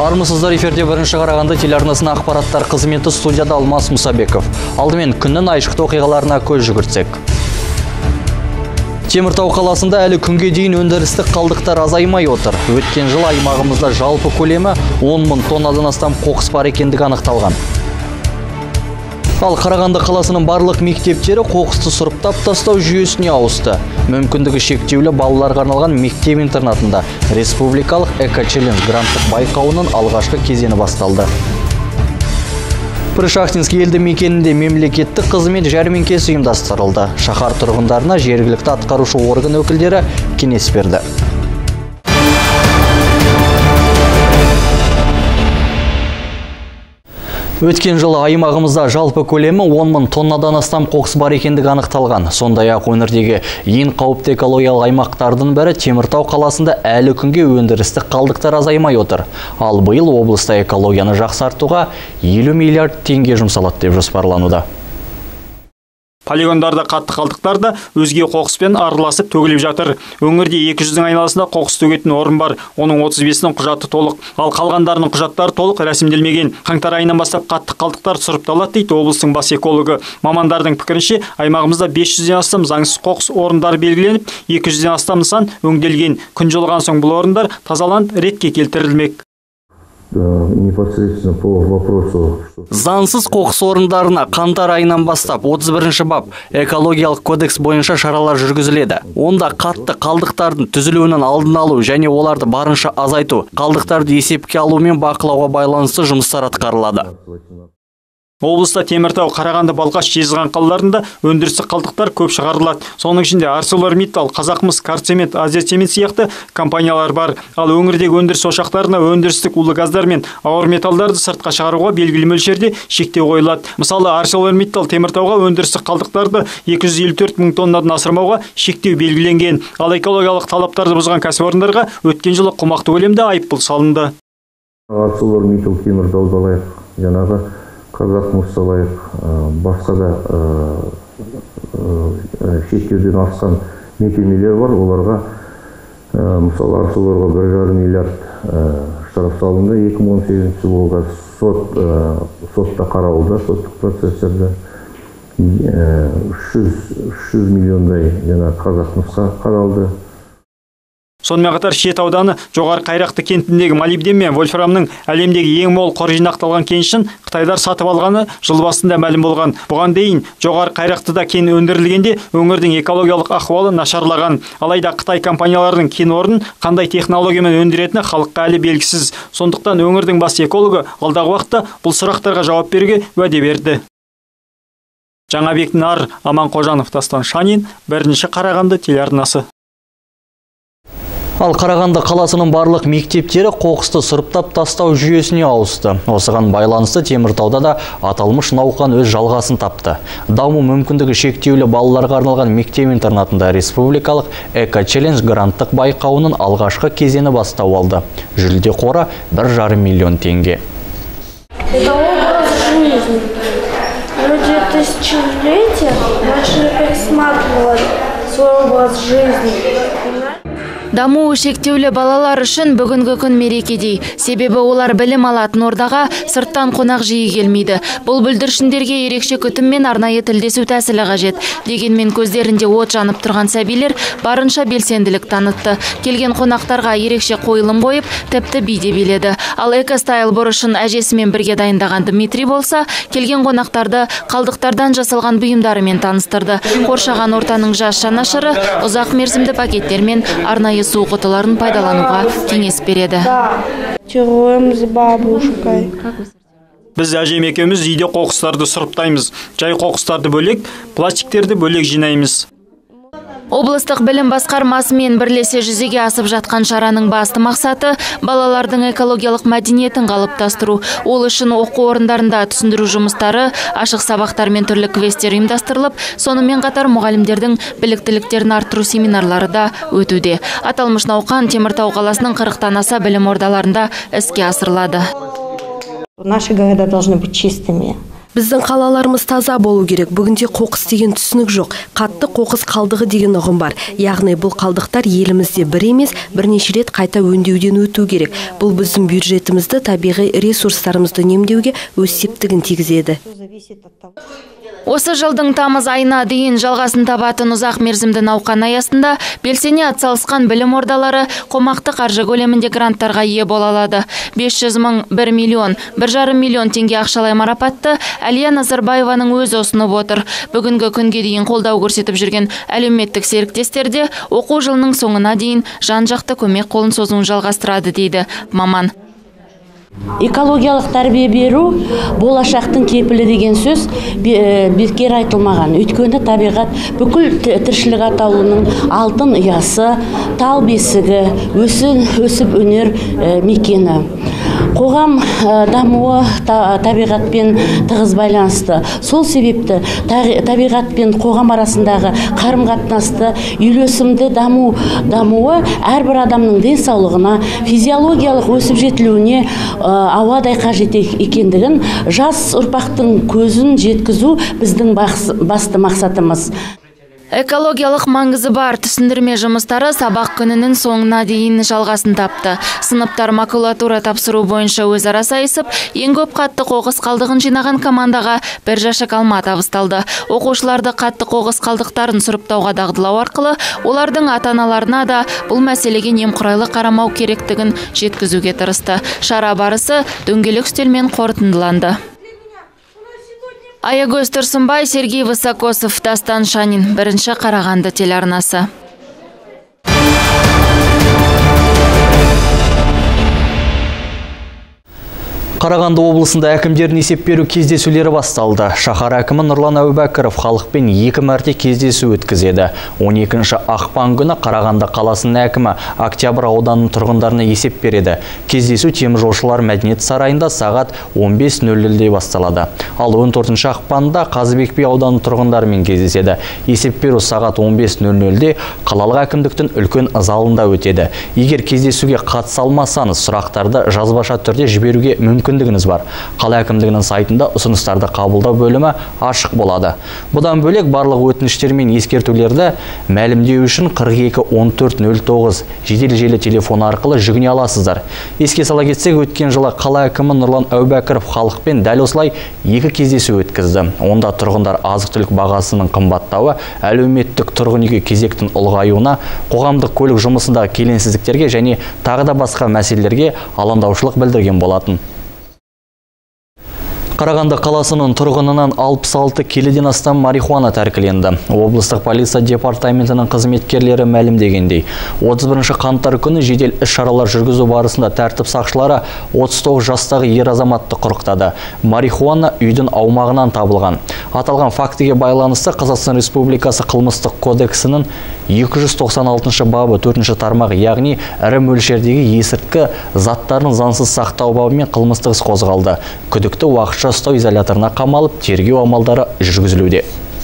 Армысыздар, эфирде бірінші Қарағанды телеарнасының ақпараттар қызметі, студияда Алмас Мұсабеков. Алдымен күннің айшықты оқиғаларына көз жүгіртсек. Теміртау қаласында әлі күнге дейін өндірістік қалдықтар азаймай отыр. Өткен жыл аймағымызда жалпы көлемі 10 мың тоннадан астам қоқыс бар екендігі анықталған. Ал Қарағанды қаласының барлық мектептері қоқысты сұрыптап тастау жүйесіне ауысты. Мүмкіндігі шектеулі балаларға арналған мектеп-интернатында республикалық эко-челлендж гранттық байқауының алғашқы кезеңі басталды. Прышахтинский елді мекенінде мемлекеттік қызмет жәрмеңкесі ұйымдастырылды. Шаһар тұрғындарына жергілікті атқарушы орган өкілдері кеңес берді. Өткен жылы аймағымызда жалпы көлемі 10 мың тоннадан астам қоқыс бар екендігі анықталған. Сондай-ақ өңірдегі ең қауіпті экологиялық аймақтардың бірі Теміртау қаласында әлі күнге өндірістік қалдықтар азаймай отыр. Ал биыл облыста экологияны жақсартуға 50 миллиард теңге жұмсалады деп жоспарлануда. Полигондарда қатты қалдықтар да өзге қоқыспен араласып төгіліп жатыр. Өңірде 200-дің айналасында қоқыс төгетін орын бар. Оның 35-інің құжаты толық, ал қалғандарының құжаттары толық рәсімделмеген. Қаңтар айынан бастап қатты қалдықтар сұрыпталады дейді облыстың бас экологы. Мамандардың пікірінше, аймағымызда 500-ден астам заңсыз қоқыс орындары белгіленіп, 200-ден астам нысан өңделген. Күн жылыған соң бұл орындар тазаланып ретке келтірілмек. Непосредственно по вопросу. Заңсыз қоқыс орындарына қаңтар айынан бастап 31-ші бап экологиялық кодекс бойынша шаралар жүргізіледі. Онда қатты қалдықтардың түзілуінің алдын алу және оларды барынша азайту, қалдықтарды есепке алу мен бақылауға байланысты жұмыстар атқарылады. Облыста Теміртау, Қарағанды, Балқаш, Жезқазған қалаларында өндірістік қалдықтар көп шығарылады. Соның ішінде ArcelorMittal, Қазақмыс, Казцемент, Азияцемент сияқты компаниялар бар. Ал өңірдегі өндіріс ошақтарына өндірістік улы газдар мен ауыр металдарды сыртқа шығаруға белгілі мөлшерде шектеу қойылады. Мысалы, ArcelorMittal Теміртауға өндірістік қалдықтарды 254 мың тоннадан асырмауға шектеу белгіленген. Ал экологиялық талаптарды бұзған кәсіпорындарға өткен жылы қомақты көлемде айыппұл салынды. ArcelorMittal Теміртауды алайық, жаңағы Қазақмыс алайық, басқа да шектеуден асқан мекемелер бар. Оларға, мысалы, Арселорға 1,5 миллиард штраф салынды. 2018 жылғы сотта қаралды, соттық процестерде 300 миллиондай Қазақмысқа қаралды. Сонымен қатар Шет ауданы Жоғары Қайрақты кентіндегі молибден мен вольфрамның әлемдегі ең мол қоры жинақталған кенішін Қытайлар сатып алғаны жыл басында мәлім болған. Бұған дейін Жоғары Қайрақтыда кен өндірілгенде өңірдің экологиялық ахуалы нашарлаған. Алайда Қытай компанияларының кен орнын қандай технологиямен өндіретіні халыққа әлі белгісіз. Сондықтан өңірдің бас экологы алдағы уақытта бұл сұрақтарға жауап беруге уәде берді. Жаңабек Нар, Аман Қожанов, Дастан Шанин, бірінші Қарағанды телеарнасы. Ал Қарағанды қаласының барлық мектептері қоқысты сұрыптап тастау жүйесіне ауысты. Осыған байланысты Теміртауда да аталмыш науқан өз жалғасын тапты. Даму мүмкіндігі шектеулі балаларға арналған мектеп-интернатында республикалық эко-челлендж гранттық байқауының алғашқы кезеңі бастау алды. Жүлде қоры 1,5 миллион теңге. Это образ жизни. Люди тысячелетия начали пересматривать свой образ жизни. Даму шектеулі балалар үшін бүгінгі күн мерекедей. Себебі олар білім алатын ордаға сырттан қонақ жиі келмейді. Бұл бүлдіршіндерге ерекше күтім мен арнайы тілдесу тәсілі қажет. Дегенмен көздерінде от жанып тұрған сәбилер барынша белсенділік танытты. Келген қонақтарға ерекше қойылым қойып, тіпті би де биледі. Ал эко-стайл бұрышын әжесімен бірге дайындаған Дмитрий болса, келген қонақтарды қалдықтардан жасалған бұйымдарымен таныстырды. Қоршаған ортаның жас жанашыры ұзақ мерзімді пакеттер мен арнайы су құтыларын пайдалануға кеңес береді. Чаруем с бабушкой. Біз әжем екеуміз үйде қоқыстарды сұрыптаймыз. Жай қоқыстарды бөлек, пластиктерді бөлек жинаймыз. Облыстық білім басқармасымен бірлесе жүзеге асып жатқан шараның басты мақсаты балалардың экологиялық мәдениетін қалыптастыру. Ол үшін оқу орындарында түсіндіру жұмыстары, ашық сабақтар мен түрлі квесттер ұйымдастырылып, сонымен қатар мұғалімдердің біліктіліктерін арттыру семинарлары да өтуде. Аталмыш науқан Теміртау қаласының 40-тан аса білім ордаларында іске асырылады. Наши города должны быть чистыми. Біздің қалаларымыз таза болу керек. Бүгінде қоқыс деген түсінік жоқ. Қатты қоқыс қалдығы деген ұғым бар. Яғни бұл қалдықтар елімізде бір емес, бірнеше рет қайта өңдеуден өту керек. Бұл біздің бюджетімізді, табиғи ресурстарымызды үнемдеуге өз септігін тигізеді. Осы жылдың тамыз айына дейін жалғасын табатын ұзақ мерзімді науқан аясында белсене атсалысқан білім ордалары қомақты қаржы көлемінде гранттарға ие бола алады. 500 мың, 1 миллион, 1,5 миллион теңге ақшалай марапатты Әлия Назарбаеваның өзі ұсынып отыр. Бүгінгі күнге дейін қолдау көрсетіп жүрген әлеуметтік серіктестерде оқу жылының соңына дейін жан-жақты көмек қолын созуын жалғастырады дейді маман. Экологиялық тәрбие беру болашақтың кепілі деген сөз бекер айтылмаған. Өйткені табиғат бүкіл тіршілік атаулының алтын ұясы, тал бесігі, өсіп өнер мекені. Қоғам дамуы табиғатпен тығыз байланысты. Сол себепті табиғат пен қоғам арасындағы қарым-қатынасты үйлесімді дамуы әрбір адамның денсаулығына, физиологиялық өсіп жетілуіне ауадай қажет екендігін жас ұрпақтың көзін жеткізу біздің басты мақсатымыз. Экологиялық маңызы бар түсіндірме жұмыстары сабақ күнінің соңына дейін жалғасын тапты. Сыныптар макулатура тапсыру бойынша өзара сайысып, ең көп қатты қоқыс қалдығын жинаған командаға бір жәшік алма табысталды. Оқушыларды қатты қоқыс қалдықтарын сұрыптауға дағдылау арқылы, олардың ата-аналарына да бұл мәселеге немқұрайлы қарамау керектігін жеткізуге тырысты. Шара барысы дөңгелек үстелмен қорытындыланды. Аягөз Тұрсынбай, Сергей Высокосов, Дастан Шанин, бірінші Қарағанды телеарнасы. Қарағанды облысында әкімдердің есеп беру кездесулері басталды. Шаһар әкімі Нұрлан Әубәкіров халықпен 2 мәрте кездесу өткізеді. 12 ақпан күні Қарағанды қаласының әкімі Октябрь ауданының тұрғындарына есеп береді. Кездесу теміржолшылар мәдениет сарайында сағат 15:00-де басталады. Ал 14 ақпанда Қазыбек би ауданының тұрғындарымен кездеседі. Есеп беру сағат 15:00-де қалалық әкімдіктің үлкен залында өтеді. Егер кездесуге қатыса алмасаңыз, сұрақтарды жазбаша түрде жіберуге мүмкіндігіңіз бар. Қала әкімдігінің сайтында ұсыныстарды қабылдау бөлімі ашық болады. Бұдан бөлек барлық өтініштер мен ескертулерді мәлімдеу үшін 42-14-09 жедел желі телефоны арқылы жүгіне аласыздар. Еске сала кетсек, өткен жылы қала әкімі Нұрлан Әубәкіров халықпен дәл осылай 2 кездесу өткізді. Онда тұрғындар азық-түлік бағасының қымбаттауы, әлеуметтік тұрғын үйге кезектің ұлғаюына, қоғамдық көлік жұмысындағы келеңсіздіктерге және тағы да басқа мәселелерге алаңдаушылық білдірген болатын. Қарағанды қаласының тұрғынынан 66 келіден астам марихуана тәркіленді. Облыстық полиция департаментінің қызметкерлері мәлімдегендей, 31 қаңтар күні жедел іс-шаралар жүргізу барысында тәртіп сақшылары 39 жастағы ер азаматты құрықтады. Марихуана үйдің аумағынан табылған. Аталған фактіге байланысты Қазақстан Республикасы қылмыстық кодексінің 296 бабы 4 тармағы, яғни ірі мөлшердегі есірткі заттарын заңсыз сақтау бабымен қылмыстық іс қозғалды. Күдікті уақытша ұстау изоляторына қамалып, тергеу амалдары жүргізілуде.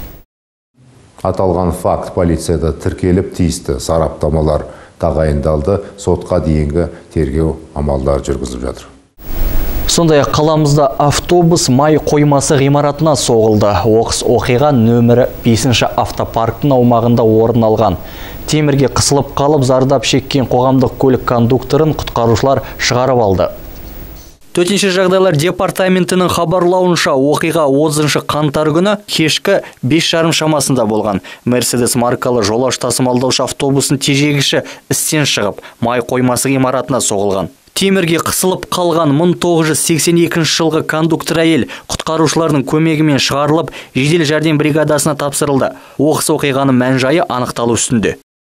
Аталған факт полицияда тіркеліп, тиісті сараптамалар тағайындалды, сотқа дейінгі тергеу амалдары жүргізіліп жатыр. Сондай қаламызда автобус май қоймасы ғимаратына соғылды. Оқыс оқиға нөмірі 5 автопарктың аумағында орын алған. Темірге қысылып қалып, зардап шеккен қоғамдық көлік кондукторын құтқарушылар шығарып алды. Төтенше жағдайлар департаментінің хабарлауынша, оқиға 30 қаңтар күні кешкі 5:30 шамасында болған. Мерседес маркалы жолаушы тасымалдаушы автобустың тежегіші істен шығып, май қоймасы ғимаратына соғылған. Темірге қысылып қалған 1982 жылғы кондуктор әйел құтқарушылардың көмегімен шығарылып, жедел жәрдем бригадасына тапсырылды. Оқыс оқиғаның мән-жайы анықталу үстінде.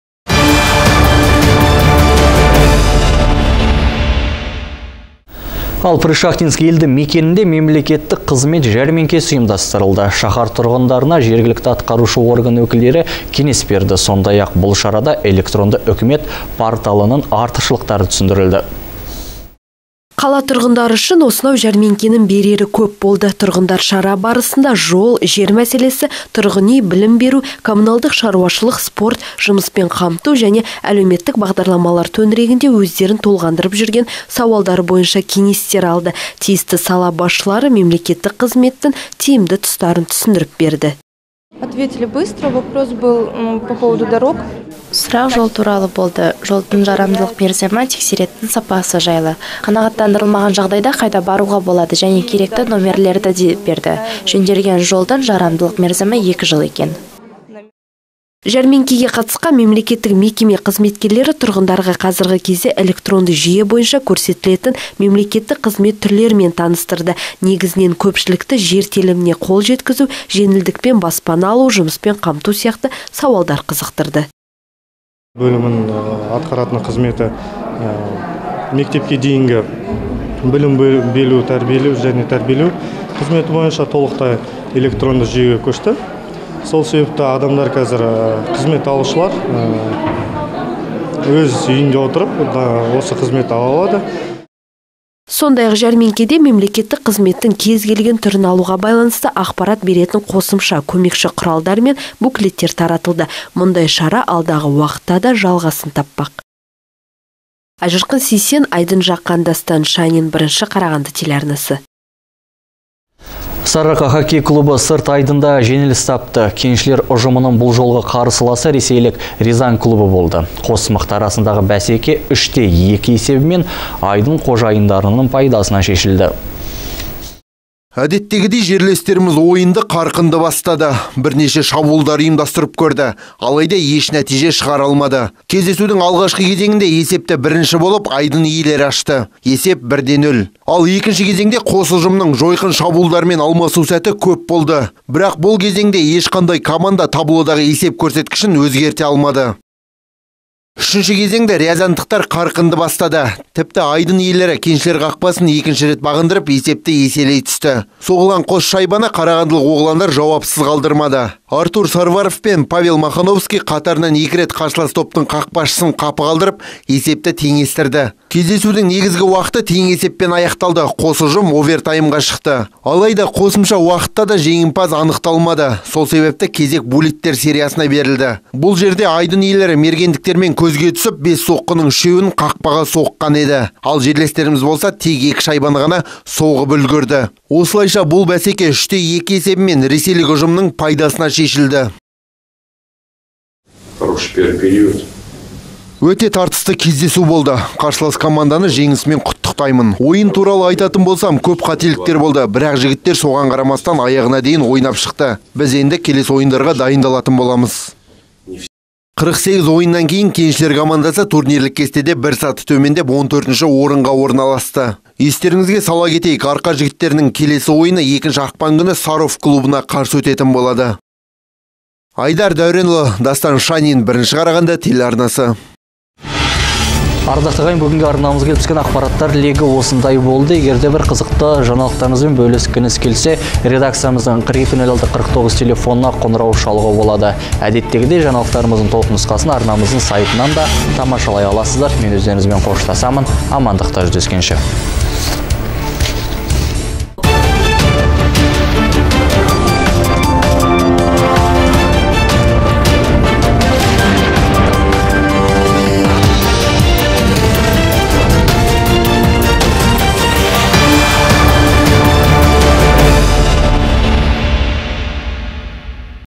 Ал Пришахтинск елді мекенінде мемлекеттік қызмет жәрмеңкесі ұйымдастырылды. Шаһар тұрғындарына жергілікті атқарушы орган өкілдері кеңес берді. Сондай-ақ бұл шарада электронды үкімет порталының артықшылықтары түсіндірілді. Қала тұрғындары үшін осынау жәрмеңкенің берері көп болды. Тұрғындар шара барысында жол, жер мәселесі, тұрғын үй, білім беру, коммуналдық шаруашылық, спорт, жұмыспен қамту және әлеуметтік бағдарламалар төңірегінде өздерін толғандырып жүрген сауалдары бойынша кеңестер алды. Тиісті сала басшылары мемлекеттік қызметтің тиімді тұстарын түсіндіріп берді. Ответили быстро. Вопрос был по поводу дорог. Сұрақ жол туралы болды. Жолдың жарамдылық мерзімі, тексеретін сапасы жайлы. Қанағаттандырылмаған жағдайда қайда баруға болады және керекті номерлерді де берді. Жөнделген жолдың жарамдылық мерзімі 2 жыл екен. Жәрмеңкеге қатысқан мемлекеттік мекеме қызметкерлері тұрғындарға қазіргі кезде электронды жүйе бойынша көрсетілетін мемлекеттік қызмет түрлерімен таныстырды. Негізінен көпшілікті жер теліміне қол жеткізу, жеңілдікпен баспана алу, жұмыспен қамту сияқты сауалдар қызықтырды. Бөлімін атқаратын қызметі мектепке дейінгі білім беру, тәрбиелеу және тәрбиелеу қызметі бойынша толықтай электронды жүйеге көшті. Сол себепті адамдар қазір қызмет алушылар өз үйінде отырып осы қызмет ала алады. Сондай-ақ жәрмеңкеде мемлекеттік қызметтің кез келген түрін алуға байланысты ақпарат беретін қосымша көмекші құралдар мен буклеттер таратылды. Мұндай шара алдағы уақытта да жалғасын таппақ. Ажырқын Сейсен, Айдын Жаққан, Дастан Шанин, Бірінші Қарағанды телеарнасы. Сарыарқа хоккей клубы сырт айдында жеңіліс тапты. Кеншілер ұжымының бұл жолғы қарсыласы ресейлік Рязань клубы болды. Қос мықты арасындағы бәсеке 3-2 есебімен айдын қожайындарының пайдасына шешілді. Әдеттегідей жерлестеріміз ойынды қарқынды бастады. Бірнеше шабуылдар ұйымдастырып көрді. Алайда еш нәтиже шығара алмады. Кездесудің алғашқы кезеңінде есепті бірінші болып айдын иелері ашты. Есеп 1-0. Ал екінші кезеңде қос ұжымның жойқын шабуылдармен алмасу сәті көп болды. Бірақ бұл кезеңде ешқандай команда таблодағы есеп көрсеткішін өзгерте алмады. Үшінші кезеңде рязандықтар қарқынды бастады. Тіпті айдын иелері кеншілер қақпасын екінші рет бағындырып есепті еселей түсті. Соғылған қос шайбаны қарағандылық оғландар жауапсыз қалдырмады. Артур Сарваров пен Павел Махановский қатарынан 2 рет қарсылас топтың қақпашысын қапы қалдырып есепті теңестірді. Кездесудің негізгі уақыты тең есеппен аяқталды. Қос ұжым овертаймға шықты. Алайда қосымша уақытта да жеңімпаз анықталмады. Сол себепті кезек буллеттер сериясына берілді. Бұл жерде айдын иелері мергендіктермен көзге түсіп 5 соққының 3-ін қақпаға соққан еді. Ал жерлестеріміз болса тек 2 шайбаны ғана соғып үлгерді. Осылайша бұл бәсеке 3-2 есебімен ресейлік ұжымның пайдасына шешілді. Хороший первый период. Өте тартысты кездесу болды. Қарсылас команданы жеңісімен құттықтаймын. Ойын туралы айтатын болсам, көп қателіктер болды. Бірақ жігіттер соған қарамастан аяғына дейін ойнап шықты. Біз енді келесі ойындарға дайындалатын боламыз. 48 ойыннан кейін кеншілер командасы турнирлік кестеде бір саты төмендеп 14-ші орынға орналасты. Естеріңізге сала кетейік, арқа жігіттерінің келесі ойыны 2 ақпан күні Саров клубына қарсы өтетін болады. Айдар Дәуренұлы, Дастан Шанин, Бірінші Қарағанды телеарнасы. Ардақты ағайын, бүгінгі арнамызға түскен ақпараттар легі осындай болды. Егерде бір қызықты жаңалықтарыңызбен бөліскіңіз келсе, редакциямыздың 42-06-49 телефонына қоңырау шалуға болады. Әдеттегідей жаңалықтарымыздың толық нұсқасын арнамыздың сайтынан да тамашалай аласыздар. Мен өздеріңізбен қоштасамын. Амандықта жүздескенше.